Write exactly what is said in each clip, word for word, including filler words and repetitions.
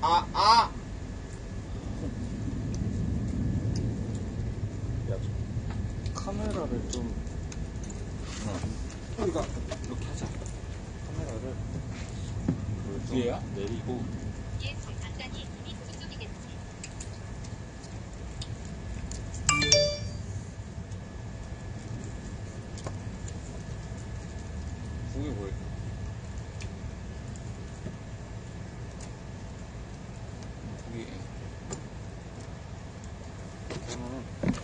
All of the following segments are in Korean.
아, 아! 야, 카메라를 좀, 어. 우리가 이렇게 하자. 카메라를 뒤에요? 내리고. 그게 뭐야? 그게. 그러면은,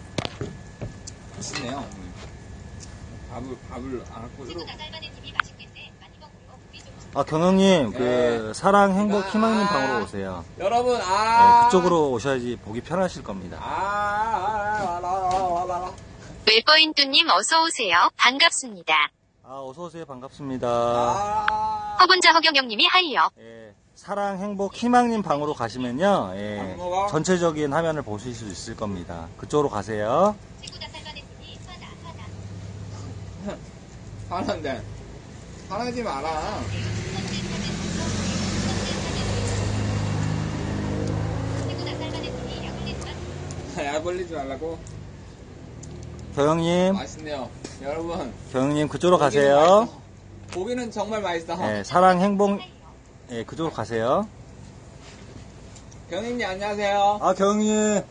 맛있네요, 어머니. 밥을, 밥을 안 갖고, 이러 아, 경영님, 그, 네. 사랑, 행복, 아, 희망님 방으로 오세요. 여러분, 아. 네, 그쪽으로 오셔야지 보기 편하실 겁니다. 아, 아, 아, 아, 아, 아, 아. 웰포인트님 어서오세요. 반갑습니다. 아, 어서오세요. 반갑습니다. 아. 허군자 허경영님이 하이요. 예, 사랑, 행복, 희망님 방으로 가시면요, 예, 안 먹어? 전체적인 화면을 보실 수 있을 겁니다. 그쪽으로 가세요. 화난데. 화나지 마라. 약 올리지 말라고? 경영님, 맛있네요. 여러분. 경영님 그쪽으로 고기는 가세요. 맛있어. 고기는 정말 맛있어. 예, 사랑, 행복, 예, 그쪽으로 가세요. 경인님 안녕하세요. 아, 경영님.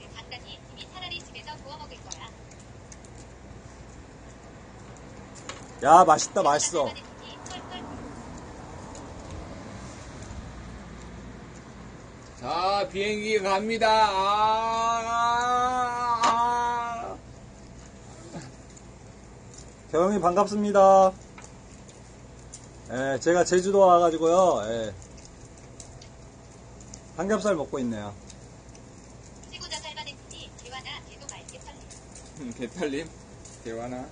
야, 맛있다, 맛있어. 자, 비행기 갑니다. 아, 아. 경영님 반갑습니다. 예, 제가 제주도 와가지고요, 예, 삼겹살 먹고 있네요. 음, 개탈림, 개화나.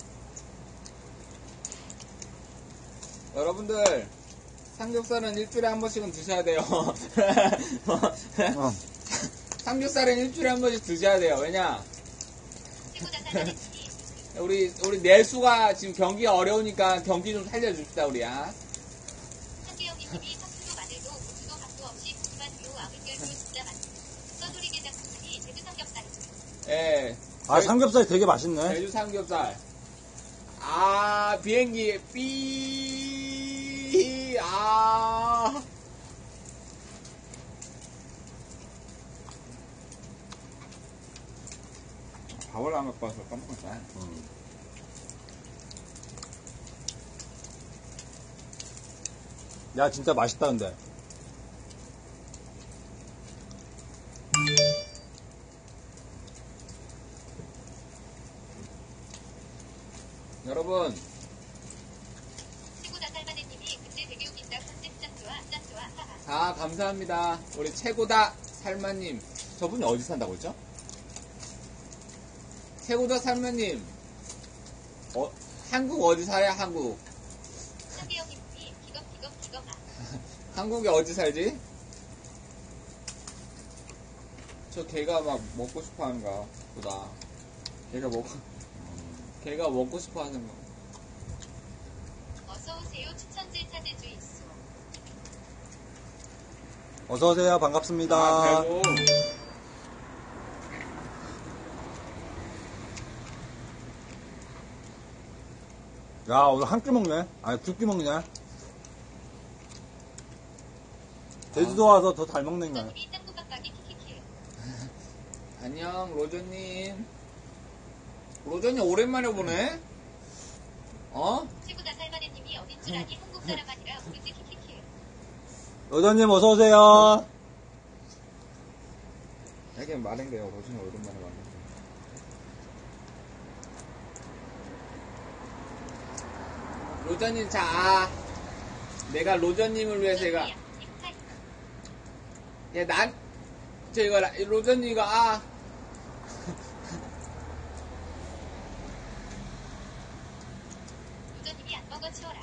여러분들, 삼겹살은 일주일에 한 번씩은 드셔야 돼요. 어. 삼겹살은 일주일에 한 번씩 드셔야 돼요. 왜냐? 우리, 우리 내수가 지금 경기가 어려우니까 경기 좀 살려줍시다, 우리야. 예. 아, 삼겹살이 되게 맛있네. 제주 삼겹살. 아, 비행기, 삐, 아. 밥을 안 갖고 와서 깜빡했다. 음. 야, 진짜 맛있다, 근데. 여러분. 아, 감사합니다. 우리 최고다 살마님. 저분이 어디 산다고 했죠? 최고다 살마님. 어, 한국 어디 살아요, 한국? 한국에 어디 살지? 저 걔가 막 먹고 싶어 하는가 보다. 걔가 먹고, 걔가 먹고 싶어 하는 거. 어서오세요. 추천제 차제주 있어. 어서오세요. 반갑습니다. 아, 배고. 야, 오늘 한 끼 먹네. 아니, 두 끼 먹냐? 제주도 와서 더 잘 먹는 거야. 안녕, 로저님. 로저님 오랜만에 보네? 어? 최고다 살마네님이 어딘 줄 아니 한국 사람 아니라 모르지 키키키. 여자님 어서오세요. 되게 마랭돼요, 로저님 오랜만에 봤는데. 로저님, 자. 내가 로저님을 위해서 이거. 야, 난, 저 이거, 로저님 이거, 아. 로저님이 안 먹어 치워라.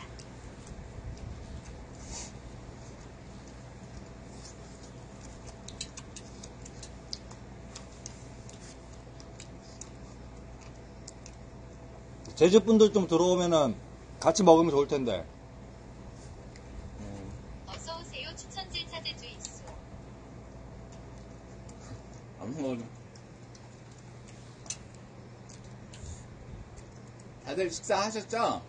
제주 분들 좀 들어오면은 같이 먹으면 좋을 텐데. 어서오세요. 추천제 차제주 있어. 안 먹어. 다들 식사하셨죠?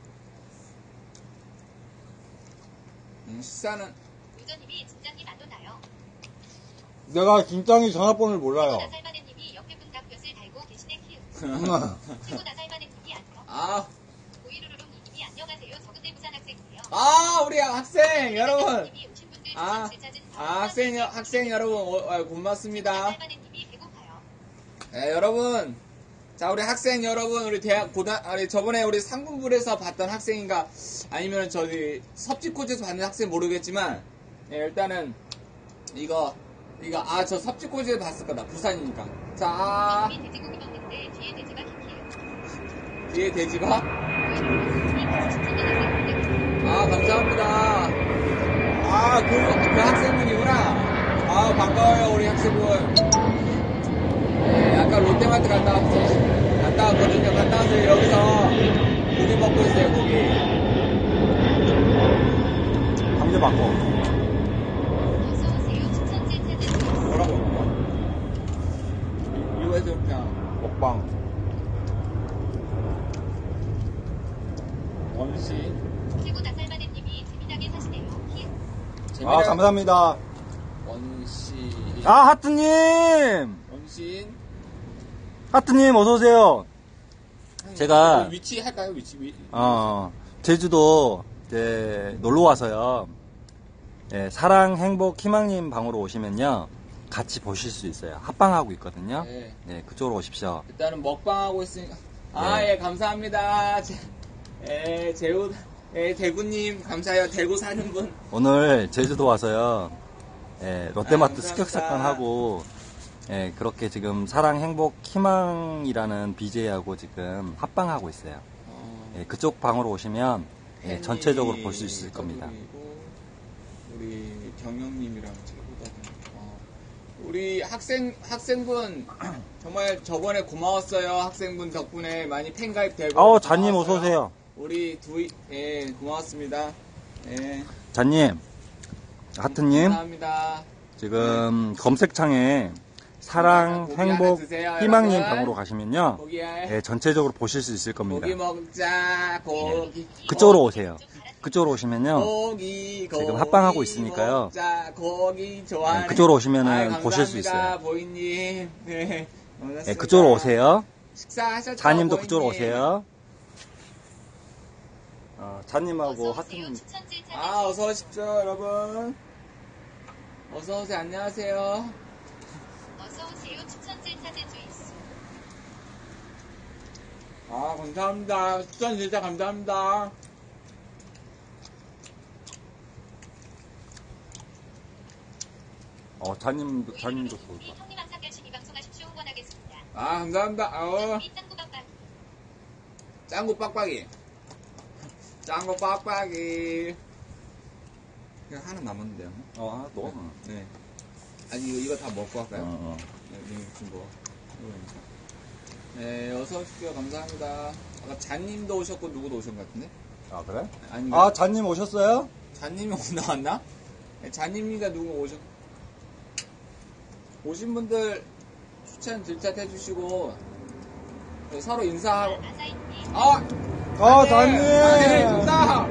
음, 식사는 유저님이 진짜님 안 오나요? 내가 진짱이 전화번호를 몰라요. 나살바네님이 옆에 분 닭볕을 달고 계시네 키읔. 음. 친구 나살바네님이 안녕. 아, 오이루루롱님이 안녕하세요. 서구대 부산 학생이에요. 아 우리 학생 여러분. 님이 오신 분들 아, 추천 찾은 아 학생 여- 학생 여러분 어, 어, 고맙습니다. 나살바네님이 배고파요. 네, 여러분. 자, 우리 학생 여러분, 우리 대학 고등 아니 저번에 우리 상군불에서 봤던 학생인가 아니면 저기 섭지코지에서 봤는 학생 모르겠지만 예, 일단은 이거 이거 아 저 섭지코지에서 봤을 거다. 부산이니까. 자, 님이 돼지고기 먹는데 뒤에 돼지가 키키예요. 뒤에 돼지가 오이루루롱님이 추천 찾은 아, 감사합니다. 아, 그, 그 학생분이구나. 아, 반가워요, 우리 학생분. 네, 아까 롯데마트 갔다 왔어. 갔다 왔거든요. 갔다 와서 여기서 고기 먹고 있어요, 고기. 방제 바꿔. 어서오세요. 추천지 찾은 뭐라고? 이거에서 그냥 먹방. 원시. 최고 나살바네님이 재미나게 사시네요. 키읔. 아, 감사합니다. 원시. 아, 하트님! 원신. 하트님, 어서오세요. 제가- 그 위치 할까요? 위치, 위. 어, 제주도, 이제, 놀러 와서요. 예, 사랑, 행복, 희망님 방으로 오시면요. 같이 보실 수 있어요. 합방하고 있거든요. 네. 네, 그쪽으로 오십시오. 일단은 먹방하고 있으니까. 아, 네. 예, 감사합니다. 제, 예, 재우, 예, 대구님, 감사해요. 대구 사는 분. 오늘 제주도 와서요. 예, 롯데마트 아, 감사합니다. 습격사건하고, 예, 그렇게 지금 사랑, 행복, 희망이라는 비제이하고 지금 합방하고 있어요. 어, 예, 그쪽 방으로 오시면, 예, 팬이 전체적으로 볼 수 있을 겁니다. 그리고 우리 경영님이랑 최고다. 어, 우리 학생, 학생분, 정말 저번에 고마웠어요. 학생분 덕분에 많이 팬가입되고. 어, 잔님 고마웠어요. 어서오세요. 우리 두, 예, 고마웠습니다. 예. 잔님, 하트님, 감사합니다. 지금 검색창에 사랑, 고기 하나 행복, 드세요, 희망님 여러분. 방으로 가시면요. 고기야. 예, 전체적으로 보실 수 있을 겁니다. 고기 먹자, 고기. 그쪽으로 오세요. 그쪽으로 오시면요. 고기, 고기. 지금 합방하고 있으니까요. 먹자, 고기 좋아하는. 네, 그쪽으로 오시면은 아유, 보실 수 감사합니다, 있어요. 보이님. 네. 예, 그쪽으로 오세요. 식사하셨죠? 자님도 보이님? 그쪽으로 오세요. 어, 자님하고 어서오세요. 하트님. 추천지 찾은 아, 어서 오십시오, 여러분. 어서 오세요. 안녕하세요. 어서오세요. 추천지 찾은 주이스. 아, 감사합니다. 추천 진짜 감사합니다. 어, 자님도, 자님도 좋을 우리 것 같아요. 형님 항상 열심히 방송하십시오. 응원하겠습니다. 아, 감사합니다. 어, 이 짱구박박. 짱구 빡빡이. 짱구 빡빡이. 그냥 하나 남았는데요. 어, 하나 더? 네. 아니, 이거, 이거 다 먹고 할까요? 어, 어. 네, 지금 뭐. 이거 네, 어서 오십시오. 감사합니다. 아까 잔님도 오셨고, 누구도 오신 것 같은데? 아, 그래? 아니, 아, 자님 오셨어요? 잔님이 오늘 나왔나? 네, 잔님이가 누구 오셨, 오신 분들 추천 질차 해주시고, 네, 서로 인사하고, 아사이님. 아! 아, 네, 자님! 감사합니다!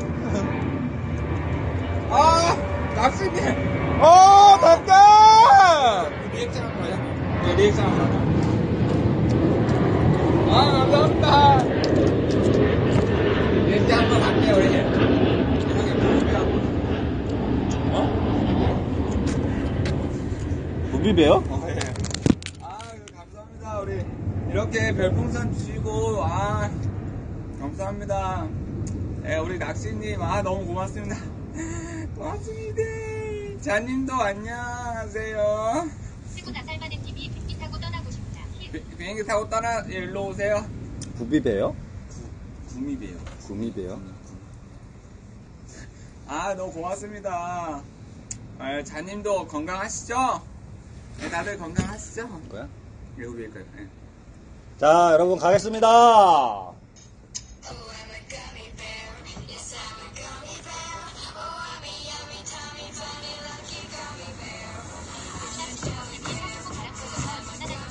아! 낚시님! 어, 잠깐! 리액션 한 거야? 네, 리액션 한 거야. 아, 감사합니다! 리액션 한번 할게요, 우리. 이렇게 무릎이랑. 부비배요? 어, 예. 아, 감사합니다. 우리 이렇게 별풍선 주시고, 아, 감사합니다. 예, 우리 낚시님, 아, 너무 고맙습니다. 고맙습니다. 자님도 안녕하세요. 최고 나살바네님이 비행기 타고 떠나고 싶다. 키읔. 비, 비행기 타고 떠나, 예, 일로 오세요. 부비배요? 구미배요. 구미배요? 아, 너무 고맙습니다. 아, 자님도 건강하시죠? 네, 다들 건강하시죠? 뭐야? 외우 위일까요? 네. 자, 여러분 가겠습니다. 님이 소소고 바람 쏘고서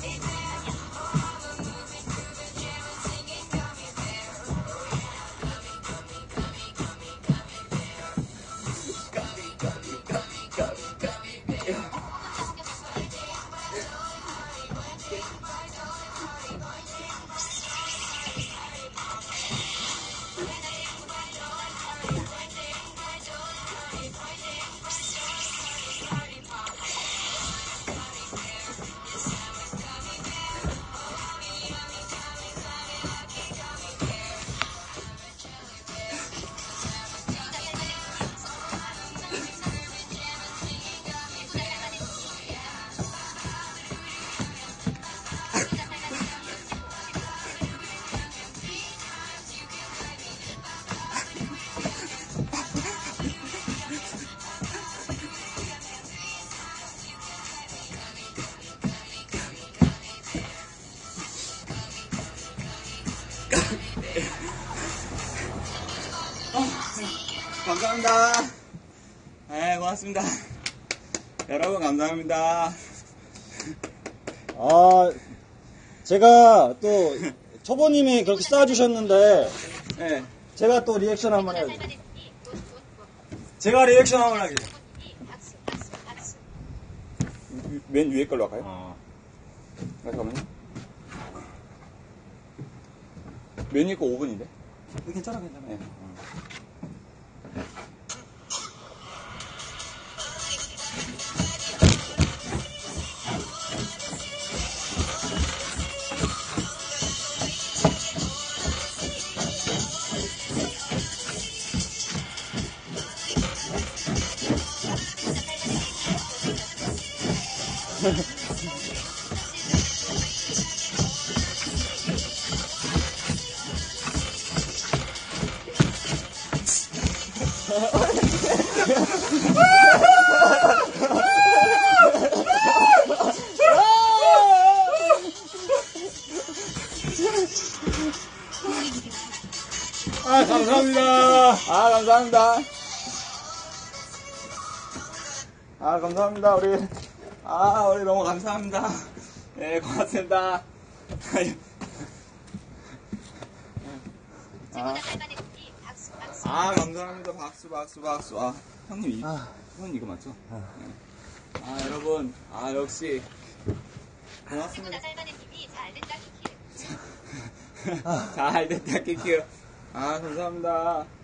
감사합니다. 네, 고맙습니다. 여러분, 감사합니다. 아, 제가 또 초보님이 그렇게 쌓아주셨는데 네. 제가 또 리액션 한번 해야죠. 제가 리액션 한번 하게. 맨 위에 걸로 할까요? 어. 잠깐만요. 맨 위에 거 오 분인데? 괜찮아, 괜찮아. 네. 아, 감사합니다. 아, 감사합니다. 아, 감사합니다. 우리, 아, 우리 너무 감사합니다. 네, 고맙습니다. 아, 아, 감사합니다. 박수, 박수, 박수. 아, 형님, 이, 아. 형님 이거 맞죠? 네. 아, 여러분. 아, 역시. 고맙습니다. 잘 됐다, 키키. 아, 감사합니다.